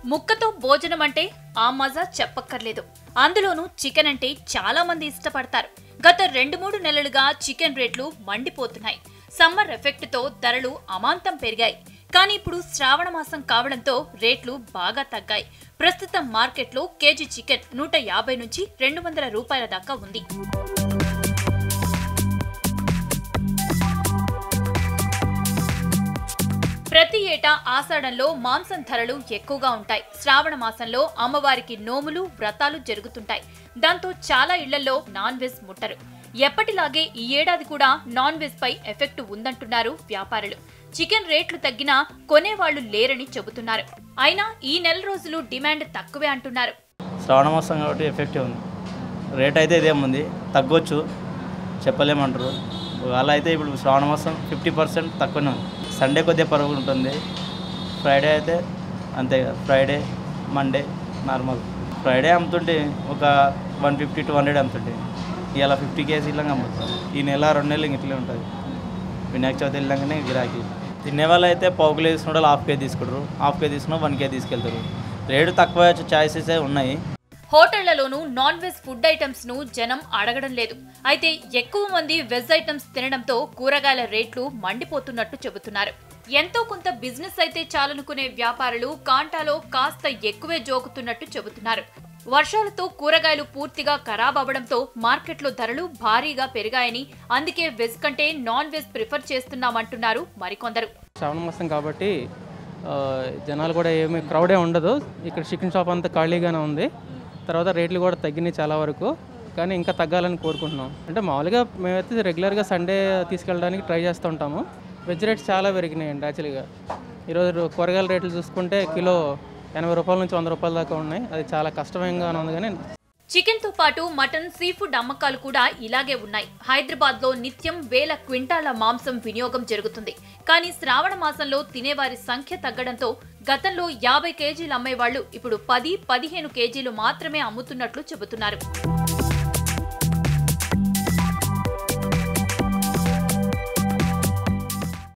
ముక్కతో భోజనం అంటే ఆ మజా చెప్పక్కర్లేదు. అందులోనూ చికెన్ అంటే చాలా మంది ఇష్టపడతారు. గత 2-3 నెలలుగా చికెన్ రేట్లు మండిపోతున్నాయి. సమ్మర్ ఎఫెక్ట్ తో ధరలు అమాంతం పెరిగాయి. కానీ ఇప్పుడు శ్రావణ మాసం కావడంతో రేట్లు బాగా తగ్గాయి. ప్రస్తుతం మార్కెట్లో కేజీ చికెన్ 150 నుంచి 200 రూపాయల దాకా ఉంది. ప్రతి ఏటా ఆషాఢంలో మాంసం ధరలు ఎక్కువగా ఉంటాయి. శ్రావణ మాసంలో అమ్మవారికి నోములు వ్రతాలు జరుగుతుంటాయి. దాంతో చాలా ఇళ్లలో నాన్ వెజ్ ముట్టరు. ఎప్పటిలాగే ఈ ఏడాది కూడా నాన్ వెజ్ పై ఎఫెక్ట్ ఉందంటున్నారు వ్యాపారులు. చికెన్ రేట్లు తగ్గినా కొనేవాళ్లు లేరని చెబుతున్నారు. అయినా ఈ నెల రోజులు డిమాండ్ తక్కువే అంటున్నారు. శ్రావణ మాసం కాబట్టి ఎఫెక్ట్ ఉంది. రేట్ అయితే ఇదేముంది, తగ్గొచ్చు, చెప్పలేమంటారు. అలా అయితే ఇప్పుడు శ్రావణ మాసం 50% తక్కువనే ఉంది. సండే కొద్దిగా పరుగు ఉంటుంది. ఫ్రైడే అయితే అంతే కదా, ఫ్రైడే మండే నార్మల్. ఫ్రైడే అమ్ముతుంటే ఒక 150-200 అమ్ముతుంటే, ఇలా 50 కేజీలాగా అమ్ముతాం. ఈ నెల 2 నెలలు ఇట్లే ఉంటుంది. వినాయక చవితి వెళ్ళగానే గిరాకీ. తినేవాళ్ళు అయితే పావు కిలో తీసుకుంటే ½ కేజీ తీసుకుంటారు, ½ కేజీ తీసుకున్నా 1 కేజీ తీసుకెళ్తారు. రేటు తక్కువ చాయిసెస్ ఉన్నాయి. హోటళ్లలోనూ నాన్ వెజ్ ఫుడ్ ఐటమ్స్ ను జనం అడగడం లేదు. అయితే ఎక్కువ మంది వెజ్ ఐటమ్స్ తినడంతో కూరగాయల రేట్లు మండిపోతున్నట్టు చెబుతున్నారు. ఎంతో కొంత బిజినెస్ అయితే చాలనుకునే వ్యాపారులు కాంటాలో కాస్త ఎక్కువే జోకుతున్నట్టు చెబుతున్నారు. వర్షాలతో కూరగాయలు పూర్తిగా ఖరాబ్ అవ్వడంతో మార్కెట్లో ధరలు భారీగా పెరిగాయని, అందుకే వెజ్ కంటే నాన్ వెజ్ ప్రిఫర్ చేస్తున్నామంటున్నారు మరికొందరు. శ్రావణ మాసం కాబట్టి జనాలు కూడా ఏమి క్రౌడే ఉండదు. ఇక్కడ చికెన్ షాప్ అంతా ఖాళీగానే ఉంది. తర్వాత రేట్లు కూడా తగ్గినాయి చాలా వరకు, కానీ ఇంకా తగ్గాలని కోరుకుంటున్నాం. అంటే మామూలుగా మేమైతే రెగ్యులర్గా సండే తీసుకెళ్ళడానికి ట్రై చేస్తూ ఉంటాము. వెజ్ రేట్స్ చాలా పెరిగినాయండి. యాక్చువల్గా ఈరోజు కూరగాయల రేట్లు చూసుకుంటే కిలో 80 రూపాయల నుంచి 100 రూపాయల దాకా ఉన్నాయి. అది చాలా కష్టంగా ఉంది. కానీ చికెన్ తో పాటు మటన్, సీ ఫుడ్ అమ్మకాలు కూడా ఇలాగే ఉన్నాయి. హైదరాబాద్ లో నిత్యం వేల క్వింటాల మాంసం వినియోగం జరుగుతుంది. కానీ శ్రావణ మాసంలో తినేవారి సంఖ్య తగ్గడంతో గతంలో 50 కేజీలు అమ్మేవాళ్లు ఇప్పుడు 10-15 కేజీలు మాత్రమే అమ్ముతున్నట్లు చెబుతున్నారు.